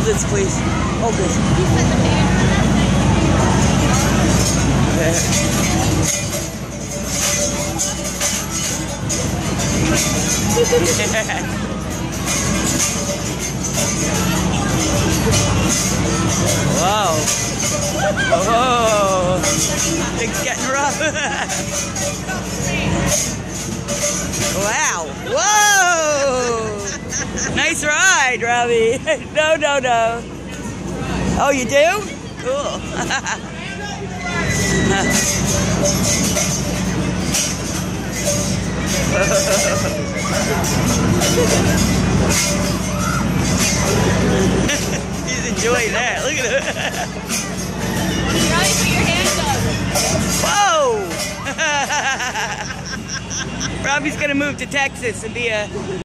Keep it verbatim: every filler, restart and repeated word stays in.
this, please. Hold this. Wow. Whoa. Things getting rough. Wow. Whoa. Nice ride, Robby. No, no, no. Oh, you do? Cool. He's enjoying that. Look at it. Robby, put your hand up. Whoa! Robby's gonna move to Texas and be a